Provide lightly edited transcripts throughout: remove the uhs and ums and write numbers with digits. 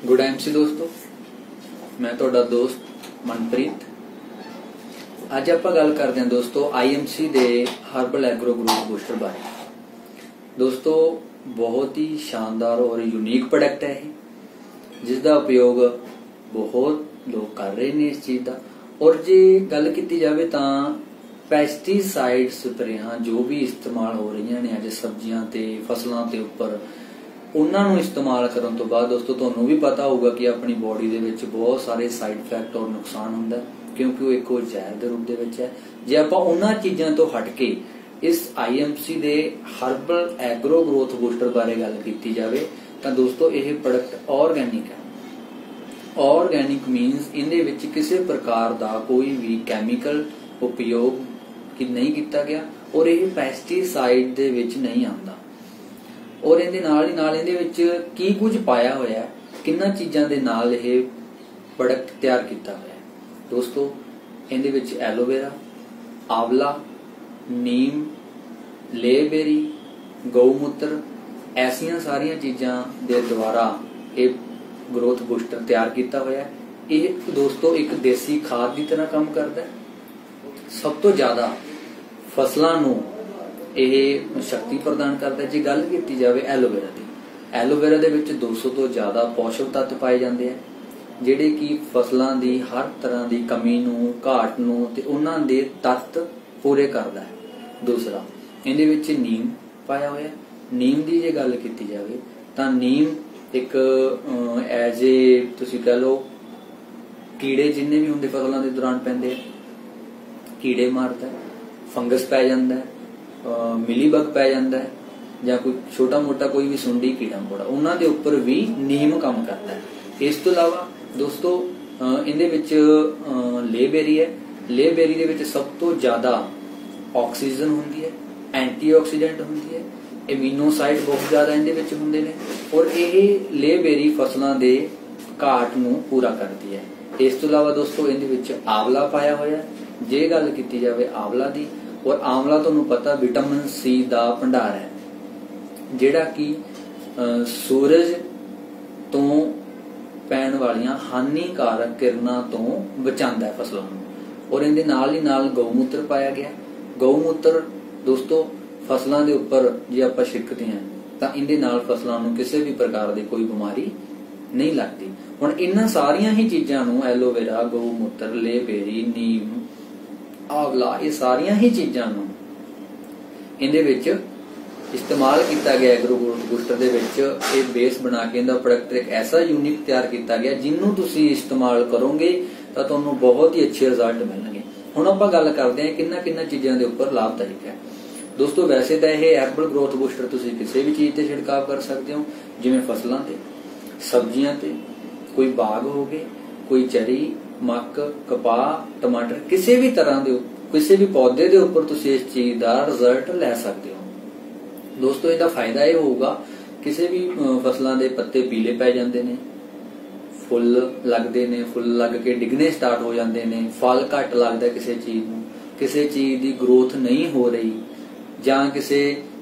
Good MC दोस्तों, मैं तुहाडा दोस्त मनप्रीत। अज आपां गल करदे हां दोस्तों IMC दे हर्बल एग्रो ग्रोथ बूस्टर बारे। दोस्तों बहुत ही शानदार और यूनीक प्रोडक्ट है जिसका उपयोग बहुत लोग कर रहे हैं इस चीज़ का। और जे गल की जाए तो पैसटीसाइड स्प्रेयां जो भी इस्तेमाल हो रही ने अज सब्जियां ते फसलों के उपर उन्होंने इस्तेमाल करने तो बाद दोस्तों तुहानूं भी पता होगा कि अपनी बॉडी दे विच बहुत सारे साइड इफेक्ट और नुकसान हुंदा क्योंकि वो एक जहर के रूप दे विच है। जे आपां उन्हां चीज़ां तो हट के इस IMC दे हर्बल एग्रो ग्रोथ बूस्टर बारे गल की जाए तो दोस्तों यह प्रोडक्ट ऑर्गैनिक है। ऑर्गैनिक मीनस इहदे विच किसी प्रकार का कोई भी कैमिकल उपयोग कि नहीं किया गया और यह पैसटीसाइड दे विच नहीं आंदा। और इहदे नाल ही नाल इहदे विच की कुछ पाया होया है, किन्ना चीज़ां दे नाल यह प्रोडक्ट तैयार किया होया है। दोस्तों इहदे विच एलोवेरा, आंवला, नीम, लेबेरी, गौमूत्र ऐसियां सारियां चीज़ां दे द्वारा ये ग्रोथ बूस्टर तैयार किया होया है। ये दोस्तों एक देसी खाद की तरह काम करता है। सब तो ज्यादा फसलों नूं यह शक्ति प्रदान करता है। जी गल की जाए एलोवेरा की, एलोवेरा दे विच 200 तो ज्यादा पोषक तत्व पाए जाते हैं जिहड़े कि फसलों की हर तरह की कमी नूं, घाट नूं ते उन्हां दे तत्त पूरे करता है। दूसरा इहदे विच नीम पाया होया। नीम की जे गल की जाए तो नीम एक एज ए तुसीं कह लो कीड़े जिन्ने भी होंदे फसलों के दौरान पैंदे कीड़े मारता है, फंगस पै जाता है, मिलीबग पै जाता है या कोई छोटा मोटा कोई भी सुंडी कीड़ा मकोड़ा उन्हां दे उपर भी नीम काम करता है। इस तो अलावा दोस्तों इहदे विच लेबेरी है। लेबेरी दे विच सब तो ज्यादा ऑक्सीजन हुंदी है, एंटीऑक्सीडेंट हुंदी है, एमिनोसाइड बहुत ज्यादा इहदे विच हुंदे ने और यह लेबेरी फसलों के घाट नूं पूरा करती है। इस तो अलावा दोस्तों इहदे विच आंवला पाया होया। जे गल की जाए आंवला की, और आंवला तुहानूं पता विटामिन C का भंडार है जिहड़ा कि सूरज तो पैण वालियां हानिकारक किरणां तो बचांदा है फसलों नूं। और इहदे नाल ही नाल गौमूत्र पाया गया। गौमूत्र दोस्तों फसलों के उपर जे आपां छिड़कदे हैं तो इहदे नाल फसलों नूं किसी भी प्रकार की कोई बीमारी नहीं लगती। हुण इन्हां सारियां ही चीज़ां नूं एलोवेरा, गौमूत्र, लेबेरी, नीम, आंवला ये सारियां ही चीज़ां नूं इहदे विच इस्तेमाल किया गया एग्रो ग्रोथ बूस्टर दे विच ये बेस बना के इहदा प्रोडक्ट एक ऐसा यूनिक तैयार किया गया जिन्हों तुसीं इस्तेमाल करोगे तो तुहानूं बहुत ही अच्छे रिजल्ट मिलणगे। हुण आपां गल करदे हां किन्ना किन्ना चीज़ां दे उपर लाभदायक है। दोस्तों वैसे तो यह हर्बल ग्रोथ बूस्टर तुसीं किसी भी चीज़ ते छिड़काव कर सकते हो, जिवें फसलों ते, सब्जियां ते, कोई बाग हो गए, कोई चरी, मक्क, कपाह, टमाटर, किसी भी तरह के किसी भी पौधे के उपर तुसीं इस चीज़ का रिजल्ट लै सकते हो। दोस्तों इसका फायदा यह होगा किसी भी फसलों के पत्ते पीले पै जाते हैं, फुल लगते हैं, फुल लग के डिगने स्टार्ट हो जाते हैं, फल घट लगता किसी चीज़ नूं, किसी चीज़ की ग्रोथ नहीं हो रही जां किसी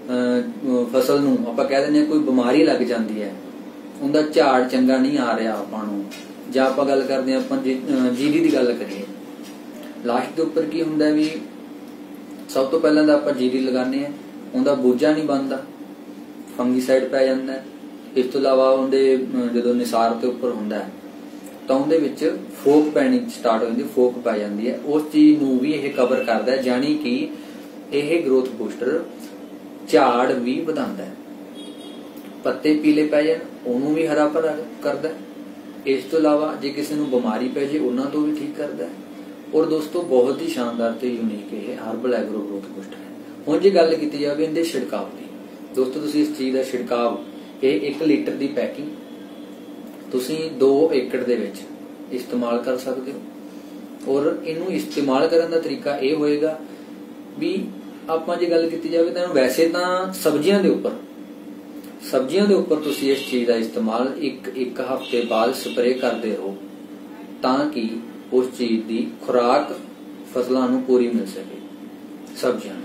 फसल नूं आपां कह दिंदे कोई बीमारी लग जाती है, उनका झाड़ चंगा नहीं आ रहा आपां नूं, जां आपां गल करदे हां आपां जीरी की गल करिए लास्ट के उपर की हुंदा भी सब तो पहलां तां आपां जीरी लगाने हैं, उनका बूझा नहीं बनता, फंगीसाइड पै जाता है। इस तो इलावा उनके जो निसार के उपर हुंदा है तो उनदे विच फोक पैनी स्टार्ट हो जाती, फोक पै जाती है, उस चीज़ नूं भी यह कवर करता है। जानी कि यह ग्रोथ बूस्टर झाड़ भी वधांदा है, पत्ते पीले पै जाण उहनूं भी हरा भरा करदा है। इस तो इलावा जे किसी नूं बीमारी पै जाए उन्हां तो भी ठीक करदा है। और दोस्तों बहुत ही शानदार ते यूनीक ये हर्बल एग्रो ग्रोथ बूस्टर है। हुण जे गल की जाए इहदे छिड़काव की, दोस्तों तुसीं इस चीज़ का छिड़काव ये 1 लीटर की पैकिंग तुसीं 2 एकड़ दे विच इस्तेमाल कर सकते हो। और इनू इस्तेमाल करने का तरीका यह होएगा भी आपां जे गल की जाए तो वैसे तो सब्जियां दे उपर तुसीं इस चीज़ का इस्तेमाल एक हफ्ते बाद स्प्रे करते रहो ताकि उस चीज़ की खुराक फसलों नूं पूरी मिल सके सब्जियां।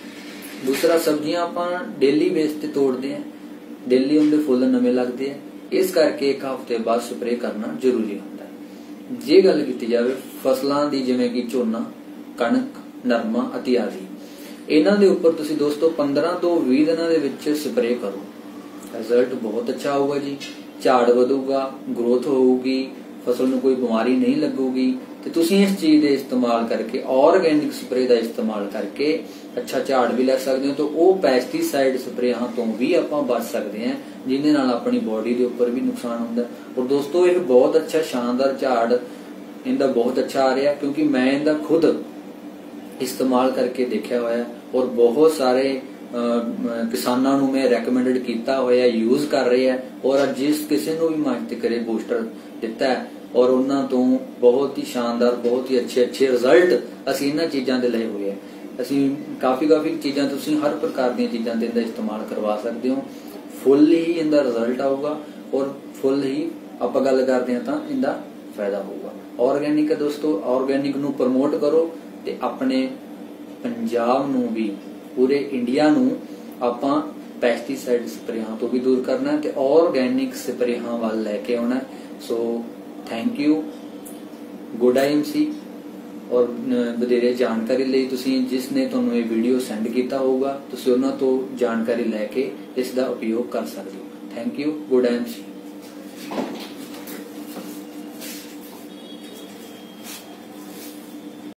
दूसरा सब्जियां आपां डेली बेस ते तोड़ते हैं, डेली उनके फुल नवे लगते हैं, इस करके एक हफ्ते बाद स्प्रे करना जरूरी होता है। जे गल की जाए फसलों की जिवें कि झोना, कणक, नरमा इत्यादि, इन्हां दे उपर तुसीं दोस्तों 15 तो 20 दिनों दे विच स्प्रे करो, रिजल्ट बहुत अच्छा होगा जी। झाड़ वधूगा, ग्रोथ होगी, फसल नूं कोई बीमारी नहीं लगूगी। तो तुसीं इस चीज़ के इस्तेमाल करके ऑर्गेनिक स्प्रे का इस्तेमाल करके अच्छा झाड़ भी लै सकते हो। तो वो पैस्टीसाइड स्प्रेयां तो भी आपां बच सकते हैं जिन्हें नाल अपनी बॉडी के उपर भी नुकसान होंदा। और दोस्तों ये बहुत अच्छा शानदार झाड़ इनका बहुत अच्छा आ रहा, क्योंकि मैं इनका खुद इस्तेमाल करके देखा होया और बहुत सारे किसानों नूं मैं रैकमेंडेड किया होया, यूज कर रहे हैं। और जिस किसी को भी मैं करे बूस्टर दिता है और उन्होंने तो बहुत ही शानदार, बहुत ही अच्छे अच्छे रिजल्ट असीं इन्हां चीज़ों के लए हुए हैं। असीं काफ़ी चीज़ां तुसीं हर प्रकार दी चीज़ों ते इनका इस्तेमाल करवा सकते हो। फुल ही इनका रिजल्ट आऊगा और फुल ही आपां गल करते हैं तो इनका फायदा होगा। ऑर्गेनिक है दोस्तों, ऑर्गेनिक नूं प्रमोट करो ते अपने पंजाब नूं भी, पूरे इंडिया नूं आपां पैस्टीसाइड स्प्रेयां तो भी दूर करना है ते ऑर्गेनिक स्प्रेयां वाल लैके आउणा है। So thank you good IMC। और वधेरे जानकारी लई तुसीं जिसने तुहानूं ये वीडियो सेंड किया होगा तुसीं उन्हां तो जानकारी लैके इसका उपयोग कर सकते हो। Thank you good IMC।